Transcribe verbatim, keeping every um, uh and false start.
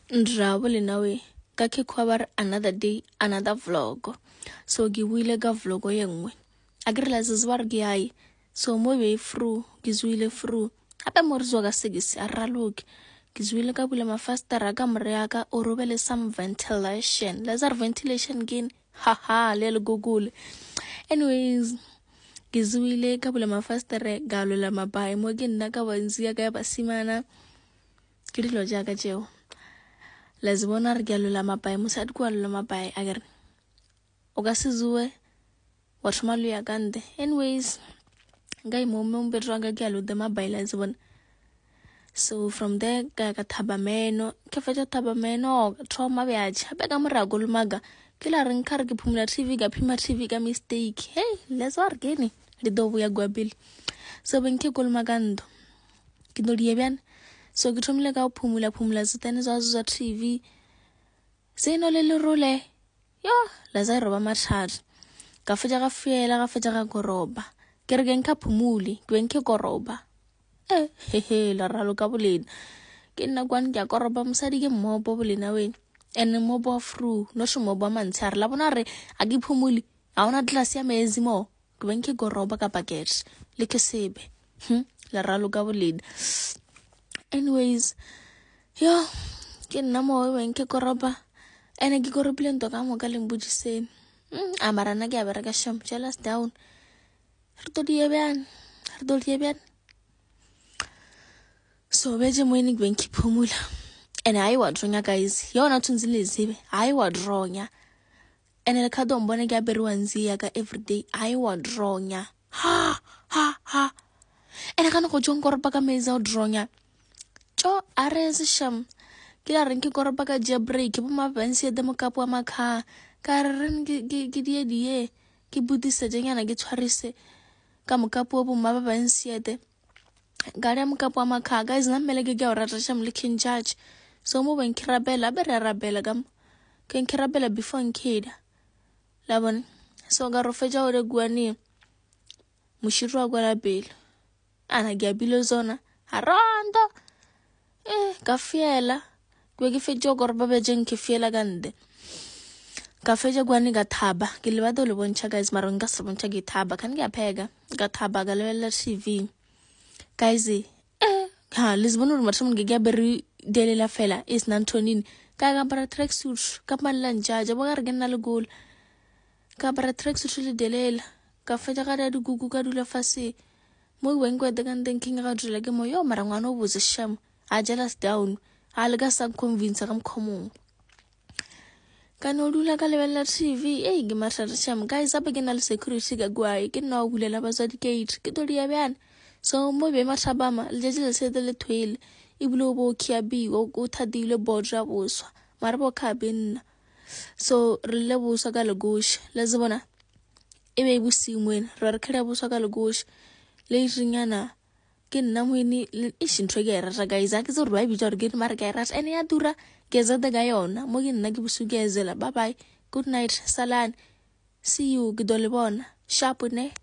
Ndravo lenawe ka ke khwabar another day another vlog. So ke buile ka vlog ye nngwe. A ke realize zwar ke ai. So mo be fru ke zwile fru. Hape mo re zwa ka segisi a raloke. Ke zwile ka bula mafastera ka mreaka o robele some ventilation. Lazar ventilation gain. Ha ha le le google. Anyways, ke zwile ka bula mafastera ga lola mabai mo ke nna ka banzia ka basimana. Ke dilo ja ka jeo. Lazibona re ke lola mabai musadi kwa lola mabai agar o ka sizwe wa thmalu ya kande. Anyways, ngai mo mo mbetwa ka ke lola mabai lazibona. So from there ka ka thaba meno ke fetsa thaba meno trauma byaje be ka morago lumaga ke la reng khare ke phumula T V ka phima T V ka mistake. Hey, let's war gene le do ya gwabili. So ben ke kolmaga ndo ke ndo diebyan. So ke thomile ka phumula phumula zitane za za T V seno le le role yo la za roba mathata ka fetja ga fiela ga fetja ga koroba ke re ke nka phumuli ke nke koroba eh he he la ralo ka bolena ke nna kwan ke koroba mosadi ke mmopo bolena we ene mmopo fru no shimo ba mantshare la bona re a ke phumuli a ona class ya mezi mo ke nke koroba ka packet le ke sebe hm la ralo ka bolena. Anyways, yo, ke nna mo we nke koroba ene ke korobile nto ka mo ka lembudiseng mm amarana ke abera ka sham jealous down re to diebyan re to diebyan. So beje mo ni gwen ki phumula ene ai wa dronya guys yona thunzile zibe ai wa dronya ene le khado mbone ke aberiwa nzia ka everyday ai wa dronya ha ha ha ene kana go jongoroba ka meza o dronya cho arese sham ke la reng ke koroba ka je break bo mavansi de mo kapo makha ka reng ke ke die die ke budise jenyana ke tshwarise ka mo kapo bo mavansi de gare mo kapo makha guys na mele ke ke ora sham le king judge. So mo ben kirabela be rabela gam ken kirabela before nkida labon. So ga ro feja ore guani mushirwa gwa la bele ana ga bilo zona harondo eh ka fiela kwe ke fetjo gorba be jeng ke fiela gande ka feja gwani ga thaba ke le bato le bontsha guys maronga se bontsha ke thaba kan ke apega ga thaba ga le T V guys eh ha lisbon ur matshum ke ga beri dele la fela is nantonin ka ga para track suit ka malanja ja ba ga re gena le goal ka para track suit le dele ka feja ga di gugu ka dula fase mo wengwe de kan thinking ga dula ke mo yo mara ngwana o botse sham a jealous down a le ka sa convince ka mkhomong ka no dula ka lebella T V eh ke mathata sham guys ape ke na le security ka gwai ke no bulela batswadi gate ke to dia byan. So mo be mathabama le je le sete le twele e bulo bo kiabi o go thadile bodra boswa mara bo khabena. So re le boswa ka le gosh le zibona e be busimwen re re khela boswa ka le gosh le rinyana ke nna moeni e shintwe ke rata guys a ke zo re ba bitsa re ke mara ke rata ene ya dura ke za de ga yona mo ke nna ke busu ke zela bye bye good night salan see you ke dole bona sharp ne.